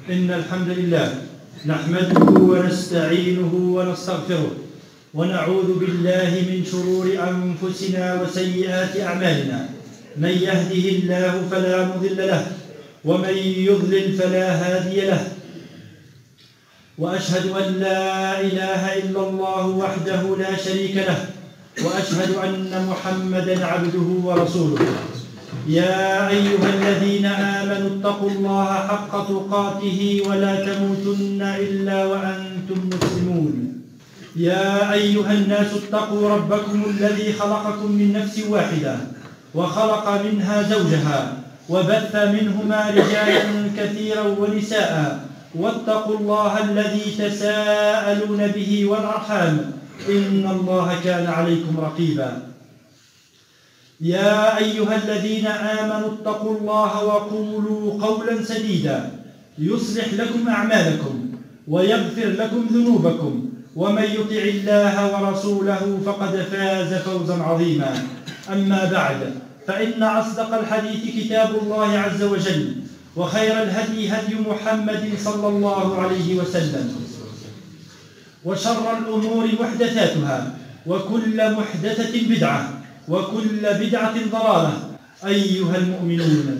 إن الحمد لله نحمده ونستعينه ونستغفره ونعوذ بالله من شرور أنفسنا وسيئات أعمالنا. من يهده الله فلا مضل له ومن يضلل فلا هادي له، وأشهد أن لا إله إلا الله وحده لا شريك له، وأشهد أن محمدًا عبده ورسوله. يا أيها الذين آمنوا اتقوا الله حق تقاته ولا تموتن إلا وأنتم مسلمون. يا أيها الناس اتقوا ربكم الذي خلقكم من نفس واحدة وخلق منها زوجها وبث منهما رجالا كثيرا ونساء، واتقوا الله الذي تساءلون به والأرحام إن الله كان عليكم رقيبا. يا أيها الذين آمنوا اتقوا الله وقولوا قولا سديدا يصلح لكم أعمالكم ويغفر لكم ذنوبكم، ومن يطع الله ورسوله فقد فاز فوزا عظيما. أما بعد، فإن أصدق الحديث كتاب الله عز وجل، وخير الهدي هدي محمد صلى الله عليه وسلم، وشر الأمور محدثاتها، وكل محدثة بدعة، وكل بدعة ضلالة. أيها المؤمنون،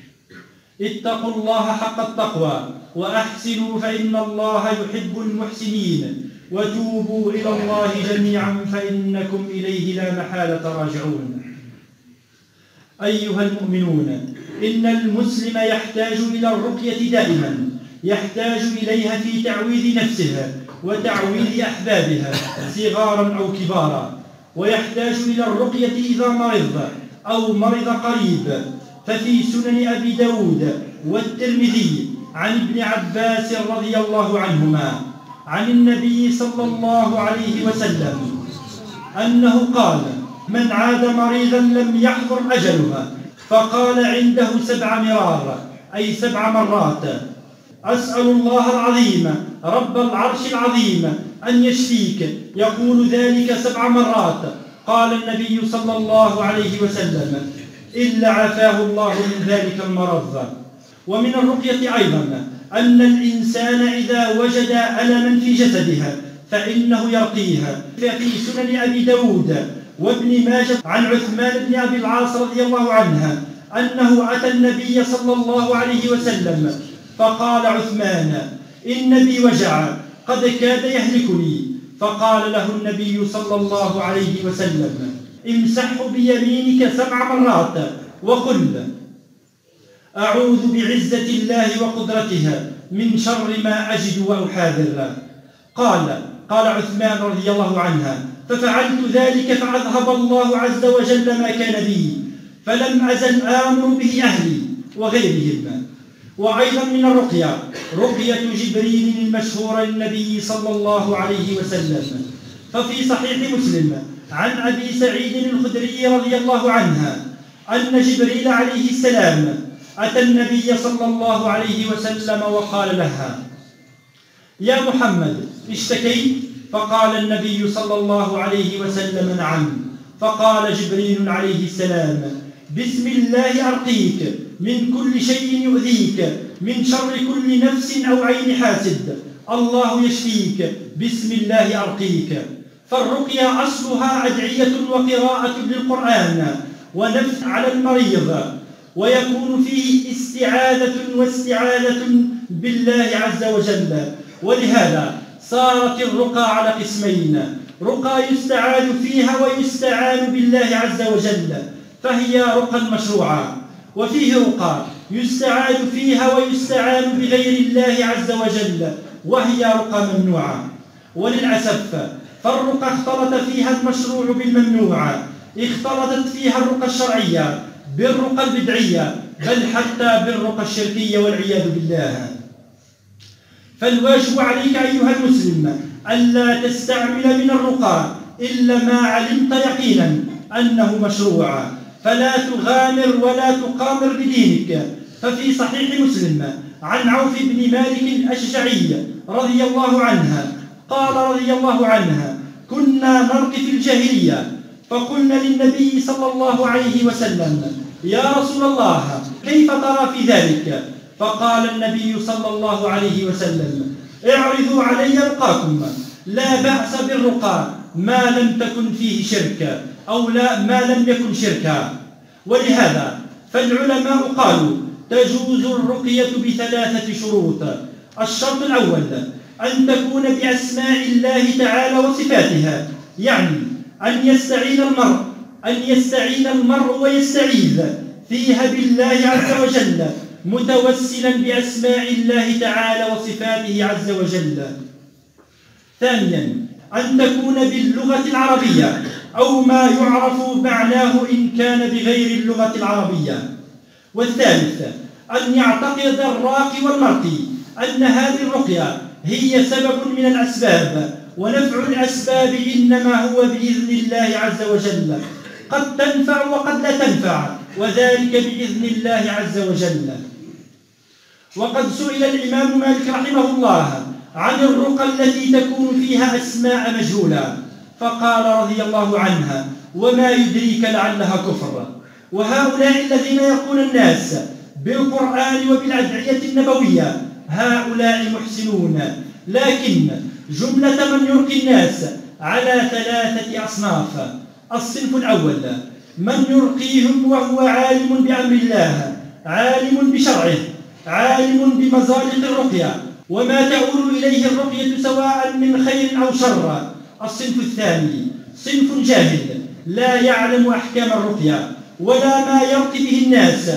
اتقوا الله حق التقوى وأحسنوا فإن الله يحب المحسنين، وتوبوا إلى الله جميعا فإنكم إليه لا محالة راجعون. أيها المؤمنون، إن المسلم يحتاج إلى الرقية دائما، يحتاج إليها في تعويذ نفسه وتعويذ أحبابها صغارا أو كبارا، ويحتاج إلى الرقية إذا مرض أو مرض قريب. ففي سنن أبي داود والترمذي عن ابن عباس رضي الله عنهما عن النبي صلى الله عليه وسلم أنه قال: من عاد مريضا لم يحضر أجلها فقال عنده 7 مرار، أي 7 مرات: أسأل الله العظيم رب العرش العظيم أن يشفيك، يقول ذلك 7 مرات. قال النبي صلى الله عليه وسلم: إلا عافاه الله من ذلك المرض. ومن الرقية أيضا أن الإنسان إذا وجد ألما في جسدها فإنه يرقيها. في سنن أبي داود وابن ماجه عن عثمان بن أبي العاص رضي الله عنه أنه أتى النبي صلى الله عليه وسلم فقال عثمان: إن بي وجع قد كاد يهلكني. فقال له النبي صلى الله عليه وسلم: امسحه بيمينك 7 مرات وقل: أعوذ بعزة الله وقدرته من شر ما أجد وأحاذر. قال عثمان رضي الله عنه: ففعلت ذلك فأذهب الله عز وجل ما كان بي، فلم أزل آمر به أهلي وغيرهم. وأيضا من الرقية رقية جبريل المشهورة للنبي صلى الله عليه وسلم. ففي صحيح مسلم عن أبي سعيد الخدري رضي الله عنه أن جبريل عليه السلام أتى النبي صلى الله عليه وسلم وقال لها: يا محمد، اشتكيت؟ فقال النبي صلى الله عليه وسلم: نعم. فقال جبريل عليه السلام: بسم الله أرقيك من كل شيء يؤذيك، من شر كل نفس أو عين حاسد، الله يشفيك، بسم الله أرقيك. فالرقية أصلها أدعية وقراءة للقرآن ونفث على المريض، ويكون فيه استعاذة واستعانة بالله عز وجل. ولهذا صارت الرقى على قسمين: رقى يستعاذ فيها ويستعان بالله عز وجل، فهي رقى مشروعة، وفيه رقى يستعاذ فيها ويستعان بغير الله عز وجل، وهي رقى ممنوعة. وللأسف فالرقى اختلط فيها المشروع بالممنوع، اختلطت فيها الرقى الشرعية بالرقى البدعية، بل حتى بالرقى الشركية والعياذ بالله. فالواجب عليك أيها المسلم ألا تستعمل من الرقى إلا ما علمت يقينا أنه مشروع، فلا تغامر ولا تقامر بدينك. ففي صحيح مسلم عن عوف بن مالك الأشجعي رضي الله عنه قال رضي الله عنه: كنا نرقي في الجاهلية، فقلنا للنبي صلى الله عليه وسلم: يا رسول الله، كيف ترى في ذلك؟ فقال النبي صلى الله عليه وسلم: اعرضوا علي رقاكم، لا بأس بالرقى ما لم تكن فيه شرك، أو لا ما لم يكن شركا. ولهذا فالعلماء قالوا: تجوز الرقية ب3 شروط. الشرط الأول أن تكون بأسماء الله تعالى وصفاتها، يعني أن يستعين المرء ويستعيذ فيها بالله عز وجل متوسلا بأسماء الله تعالى وصفاته عز وجل. ثانيا أن تكون باللغة العربية أو ما يعرف معناه إن كان بغير اللغة العربية. والثالث أن يعتقد الراقي والمرقي أن هذه الرقية هي سبب من الأسباب، ونفع الأسباب إنما هو بإذن الله عز وجل، قد تنفع وقد لا تنفع، وذلك بإذن الله عز وجل. وقد سئل الإمام مالك رحمه الله عن الرقى التي تكون فيها أسماء مجهولة، فقال رضي الله عنها: وما يدريك لعلها كفر. وهؤلاء الذين يرقون الناس بالقرآن وبالأدعية النبوية هؤلاء محسنون، لكن جملة من يرقي الناس على 3 أصناف. الصنف الأول من يرقيهم وهو عالم بأمر الله، عالم بشرعه، عالم بمزالق الرقية وما تؤول إليه الرقية سواء من خير أو شر. الصنف الثاني صنف جاهل لا يعلم أحكام الرقية ولا ما يرقي به الناس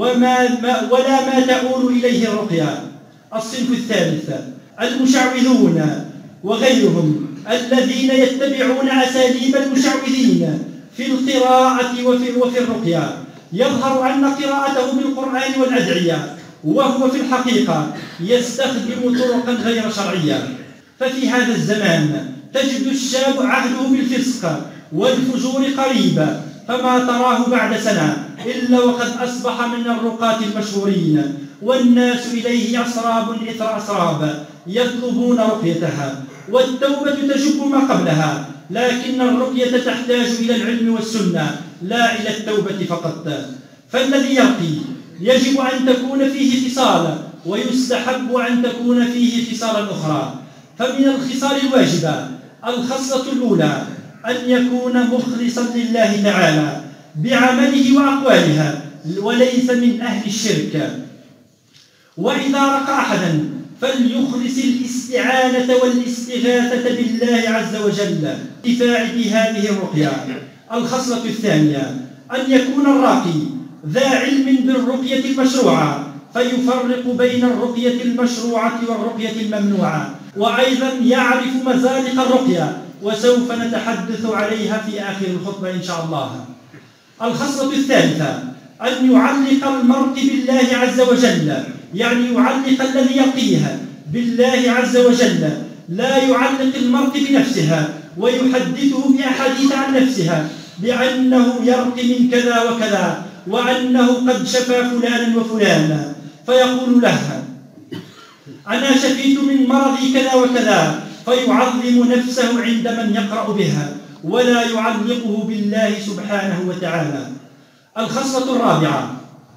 ولا ما تؤول إليه الرقية. الصنف الثالث المشعوذون وغيرهم الذين يتبعون أساليب المشعوذين في القراءة وفي الرقية، يظهر أن قراءته بالقرآن والأدعية وهو في الحقيقة يستخدم طرقا غير شرعية. ففي هذا الزمان تجد الشاب عهده بالفسق والفجور قريب، فما تراه بعد سنة إلا وقد أصبح من الرقاة المشهورين، والناس إليه أسراب إثر أسراب يطلبون رقيتها، والتوبة تجب ما قبلها، لكن الرقية تحتاج إلى العلم والسنة لا إلى التوبة فقط. فالذي يرقي يجب أن تكون فيه خصال، ويستحب أن تكون فيه خصال أخرى. فمن الخصال الواجبة الخصلة الأولى أن يكون مخلصا لله تعالى بعمله وأقوالها وليس من أهل الشرك. وإذا رقى أحدا فليخلص الاستعانة والاستغاثة بالله عز وجل لدفاع بهذه الرقية. الخصلة الثانية أن يكون الراقي ذا علم بالرقية المشروعة فيفرق بين الرقية المشروعة والرقية الممنوعة، وأيضا يعرف مزالق الرقية، وسوف نتحدث عليها في آخر الخطبة إن شاء الله. الخصلة الثالثة أن يعلق المرء بالله عز وجل، يعني يعلق الذي يرقيه بالله عز وجل، لا يعلق المرء بنفسها ويحدثه بأحاديث عن نفسها بأنه يرقي من كذا وكذا وأنه قد شفى فلانا وفلانا، فيقول له: أنا شفيت من مرضي كذا وكذا، فيعظم نفسه عند من يقرأ بها ولا يعلقه بالله سبحانه وتعالى. الخصلة الرابعة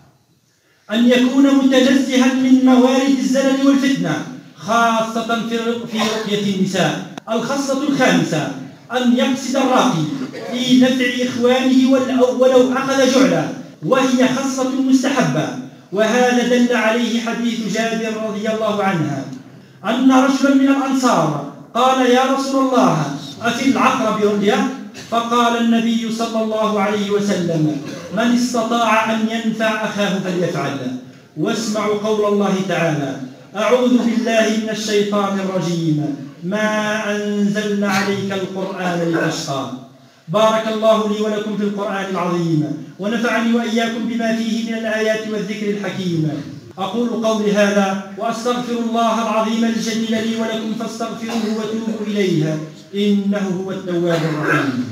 أن يكون متنزها من موارد الزلل والفتنة خاصة في رقية النساء. الخصلة الخامسة أن يقصد الراقي في نفع إخوانه ولو أخذ جعله، وهي خصلة مستحبة، وهذا دل عليه حديث جابر رضي الله عنه أن رجلا من الأنصار قال: يا رسول الله، أفي العقرب رقية؟ فقال النبي صلى الله عليه وسلم: من استطاع أن ينفع أخاه فليفعل. واسمعوا قول الله تعالى: أعوذ بالله من الشيطان الرجيم، ما أنزلنا عليك القرآن لتشقى. بارك الله لي ولكم في القرآن العظيم، ونفعني وإياكم بما فيه من الآيات والذكر الحكيم. أقول قولي هذا وأستغفر الله العظيم الجليل لي ولكم، فاستغفروه وتوبوا إليه إنه هو التواب الرحيم.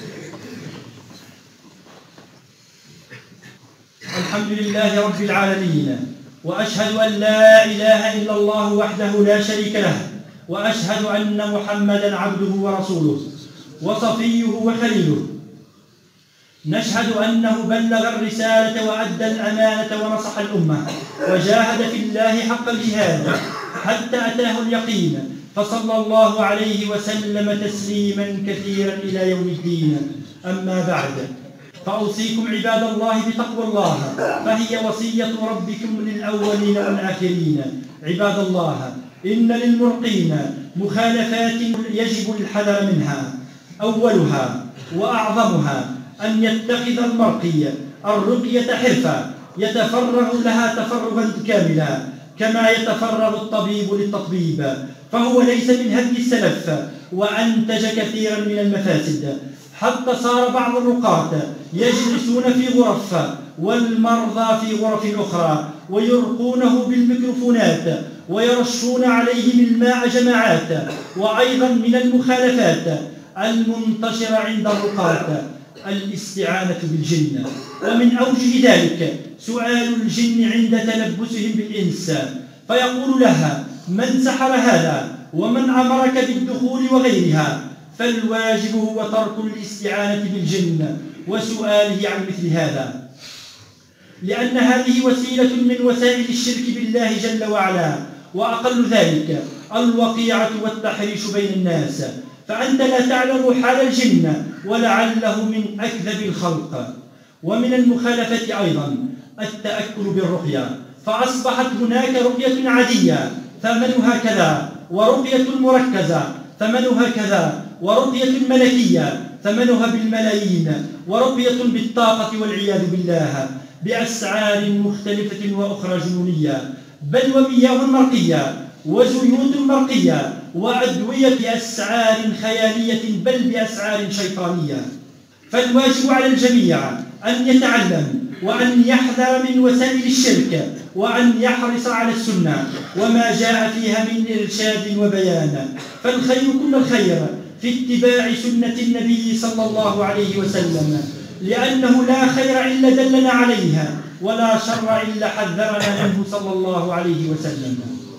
الحمد لله رب العالمين، وأشهد أن لا إله إلا الله وحده لا شريك له، وأشهد أن محمدا عبده ورسوله وصفيه وخليله. نشهد أنه بلغ الرسالة وأدى الأمانة ونصح الأمة وجاهد في الله حق الجهاد حتى أتاه اليقين، فصلى الله عليه وسلم تسليما كثيرا إلى يوم الدين. أما بعد، فأوصيكم عباد الله بتقوى الله، فهي وصية ربكم للأولين والآخرين. عباد الله، إن للمرقين مخالفات يجب الحذر منها. أولها وأعظمها أن يتخذ المرقي الرقية حرفة يتفرغ لها تفرغا كاملا كما يتفرغ الطبيب للتطبيب، فهو ليس من هدي السلف وأنتج كثيرا من المفاسد، حتى صار بعض الرقاة يجلسون في غرف والمرضى في غرف أخرى ويرقونه بالميكروفونات ويرشون عليهم الماء جماعات. وأيضا من المخالفات المنتشرة عند الرقاة الاستعانة بالجن، ومن أوجه ذلك سؤال الجن عند تلبسهم بالإنس، فيقول لها: من سحر هذا؟ ومن أمرك بالدخول وغيرها. فالواجب هو ترك الاستعانة بالجن وسؤاله عن مثل هذا، لأن هذه وسيلة من وسائل الشرك بالله جل وعلا، وأقل ذلك الوقيعة والتحريش بين الناس، فأنت لا تعلم حال الجن ولعله من أكذب الخلق. ومن المخالفة أيضا التأكل بالرقية، فأصبحت هناك رقية عادية ثمنها كذا، ورقية مركزة ثمنها كذا، ورقية ملكية ثمنها بالملايين، ورقية بالطاقة والعياذ بالله بأسعار مختلفة وأخرى جنونية، بل ومياه مرقية وزيوت مرقية وأدوية بأسعار خيالية بل بأسعار شيطانية. فالواجب على الجميع أن يتعلم وأن يحذر من وسائل الشرك، وأن يحرص على السنة وما جاء فيها من إرشاد وبيان. فالخير كل الخير في اتباع سنة النبي صلى الله عليه وسلم، لأنه لا خير إلا دلنا عليها، ولا شر إلا حذرنا منه صلى الله عليه وسلم.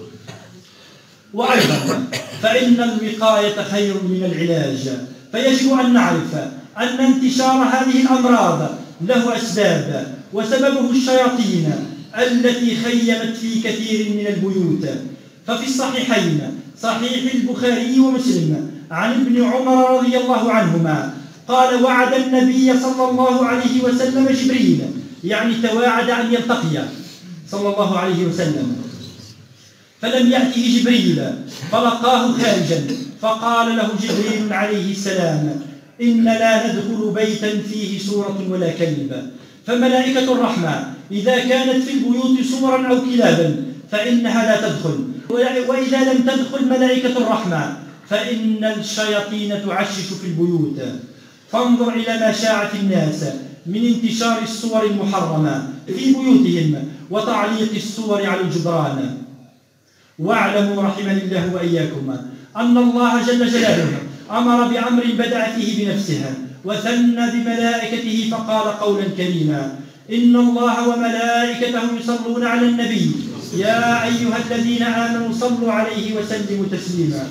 وأيضا فإن الوقاية خير من العلاج، فيجب أن نعرف أن انتشار هذه الأمراض له أسباب، وسببه الشياطين التي خيمت في كثير من البيوت. ففي الصحيحين صحيح البخاري ومسلم عن ابن عمر رضي الله عنهما قال: وعد النبي صلى الله عليه وسلم جبريل، يعني تواعد أن يلتقي صلى الله عليه وسلم، فلم يأته جبريل فلقاه خارجا، فقال له جبريل عليه السلام: إن لا ندخل بيتا فيه سورة ولا كلب، فملائكة الرحمة إذا كانت في البيوت سورا أو كلابا فإنها لا تدخل، وإذا لم تدخل ملائكة الرحمة فإن الشياطين تعشش في البيوت. فانظر إلى ما شاع في الناس من انتشار الصور المحرمة في بيوتهم وتعليق الصور على الجدران. واعلموا رحمني الله وإياكم أن الله جل جلاله أمر بأمر بدأ فيه بنفسه وثنى بملائكته فقال قولا كريما: إن الله وملائكته يصلون على النبي يا أيها الذين آمنوا صلوا عليه وسلموا تسليما.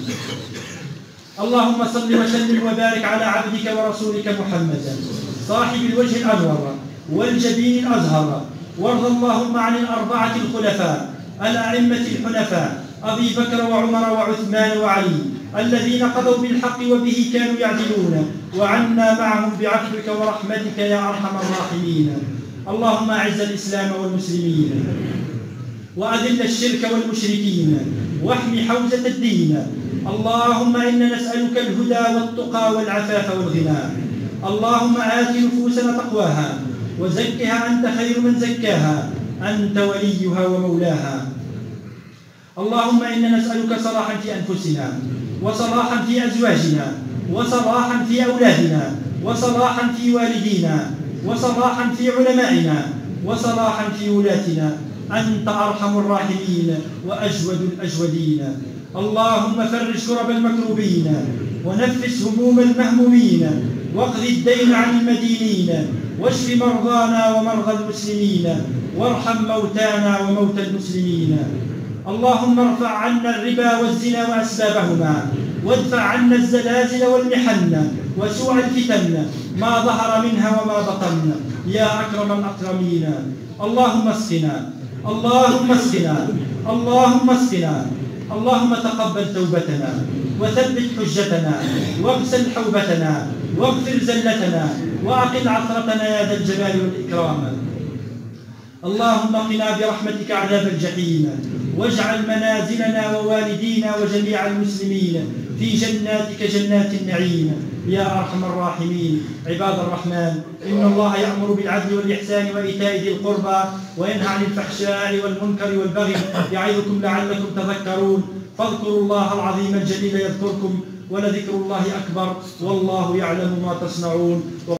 اللهم صل وسلم وبارك على عبدك ورسولك محمد صاحب الوجه الأنور والجبين الأزهر، وارض اللهم عن الأربعة الخلفاء الأئمة الحنفاء أبي بكر وعمر وعثمان وعلي الذين قضوا بالحق وبه كانوا يعدلون، وعنا معهم بعفوك ورحمتك يا أرحم الراحمين. اللهم أعز الإسلام والمسلمين وأذل الشرك والمشركين واحم حوزة الدين. اللهم إنا نسألك الهدى والتقى والعفاف والغنى. اللهم آت نفوسنا تقواها وزكها أنت خير من زكاها، أنت وليها ومولاها. اللهم إنا نسألك صلاحا في أنفسنا وصلاحا في أزواجنا وصلاحا في أولادنا وصلاحا في والدينا وصلاحا في علمائنا وصلاحا في ولاتنا، أنت أرحم الراحمين وأجود الأجودين. اللهم فرج كرب المكروبين ونفس هموم المهمومين واقض الدين عن المدينين واشف مرضانا ومرضى المسلمين وارحم موتانا وموتى المسلمين. اللهم ارفع عنا الربا والزنا وأسبابهما وادفع عنا الزلازل والمحن وسوء الفتن ما ظهر منها وما بطن يا أكرم الأكرمين. اللهم اسقنا، اللهم اسقنا، اللهم اسقنا. اللهم تقبل توبتنا وثبت حجتنا واغسل حوبتنا واغفر زلتنا وأقل عثرتنا يا ذا الجلال والإكرام. اللهم قنا برحمتك عذاب الجحيم، واجعل منازلنا ووالدينا وجميع المسلمين في جناتك جنات النعيم يا أرحم الراحمين. عباد الرحمن، إن الله يأمر بالعدل والإحسان وإيتاء ذي القربى وينهى عن الفحشاء والمنكر والبغي يعظكم لعلكم تذكرون. فاذكروا الله العظيم الجليل يذكركم، ولذكر الله أكبر، والله يعلم ما تصنعون.